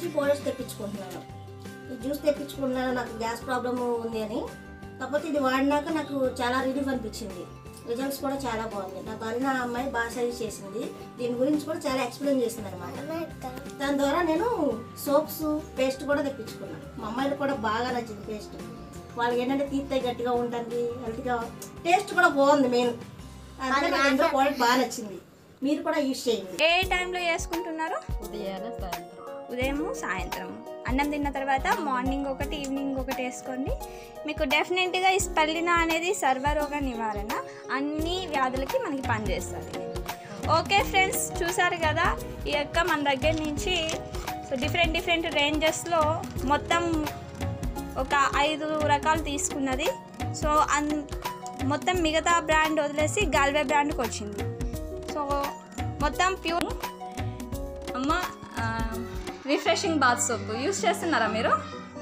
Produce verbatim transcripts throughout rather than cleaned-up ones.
Powders తెప్పించుకుంటున్నాను. ఈ juice తెప్పించుకుంటున్నాను నాకు gas problem ఉంది అని. కాకపోతే ఇది వాడినాక నాకు చాలా రిలీఫ్ అనిపించింది. రిజల్ట్స్ కూడా చాలా బాగుంది. నాకు అరిన అమ్మాయి బాగా సజెస్ట్ చేసింది. దీని గురించి కూడా చాలా ఎక్స్ప్లెయిన్ చేసింది అనమాట. దాని ద్వారా నేను సోప్స్ పేస్ట్ కూడా తెప్పించుకున్నాను. మా అమ్మాయిలు కూడా బాగా నచ్చింది పేస్ట్. వాళ్ళకి ఏంటంటే తీర్థ గట్టిగా ఉంటుంది, హెల్త్గా టేస్ట్ కూడా బాగుంది. మెయిన్ అందుకే నాకు ఇందులో ప్రోడక్ట్ బాగా నచ్చింది. మీరు కూడా యూజ్ చేయండి. ఏ టైంలో చేసుకుంటున్నారు? ఉదయాన సాయంత్రం. ఉదయం సాయంత్రం అన్నం తిన్న తర్వాత మార్నింగ్ ఒకటి ఈవినింగ్ ఒకటి వేసుకోండి. మీకు డెఫినెట్గా ఈ స్పల్లినా అనేది సర్వరోగ నివారణ, అన్ని వ్యాధులకి మనకి పనిచేస్తుంది. ఓకే ఫ్రెండ్స్, చూసారు కదా ఈ యొక్క మన దగ్గర నుంచి సో డిఫరెంట్ డిఫరెంట్ రేంజెస్లో మొత్తం ఒక ఐదు రకాలు తీసుకున్నది. సో అన్ మొత్తం మిగతా బ్రాండ్ వదిలేసి గాల్వే బ్రాండ్కి వచ్చింది. సో మొత్తం ప్యూర్ అమ్మ రిఫ్రెషింగ్ బాత్ సోప్ యూస్ చేస్తున్నారా మీరు?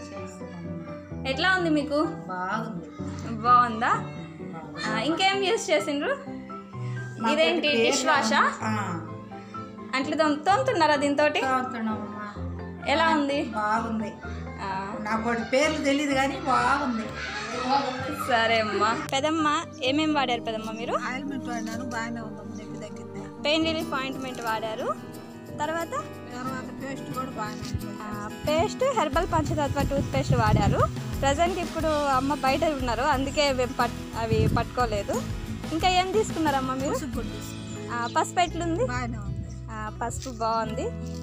ఎట్లా ఉంది మీకు? బాగుంది. బాగుందా? ఇంకేం యూస్ చేసిండ్రు? ఇదేంటి డిష్ వాషా? అంట్లు తోముతున్నారా దీంతో? ఎలా ఉంది? బాగుంది. నాకు పేర్లు తెలియదు కానీ బాగుంది. సరే అమ్మా. పెదమ్మ ఏమేమి వాడారు పెదమ్మ మీరు? ఆయిల్మెంట్ వాడినాను, బాగానే ఉంది. తగ్గింది. పెయిన్ రిలీఫ్ ఆయింట్మెంట్ వాడారు. తర్వాత తర్వాత పేస్ట్ కూడా బాగానే paste herbal Panchatattva toothpaste వాడారు. ప్రజెంట్ ఇప్పుడు అమ్మ బయట ఉన్నారు, అందుకే పట్ అవి పట్టుకోలేదు. ఇంకా ఏం తీసుకున్నారమ్మా మీరు? పసుపు ఎట్లుంది? బాగానే ఉంది. పసుపు బాగుంది,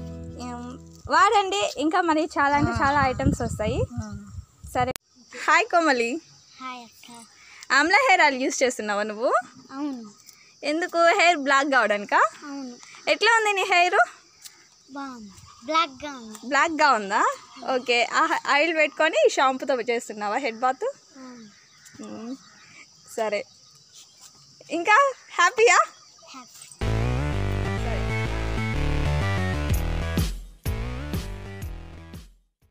వాడండి. ఇంకా మరి చాలా అంటే చాలా ఐటమ్స్ వస్తాయి. సరే. హాయ్ కోమలి. హాయ్ అక్క. ఆమ్లా హెయిర్ ఆయిల్ యూస్ చేస్తున్నావా నువ్వు? అవును. ఎందుకు? హెయిర్ బ్లాక్ కావడానికా? అవును. ఎట్లా ఉంది నీ హెయిర్? బాగుంది. బ్లాక్గా ఉంది. బ్లాక్గా ఉందా? ఓకే. ఆ ఆయిల్ పెట్టుకొని షాంపూతో చేస్తున్నావా హెడ్ బాత్? సరే. ఇంకా హ్యాపీయా?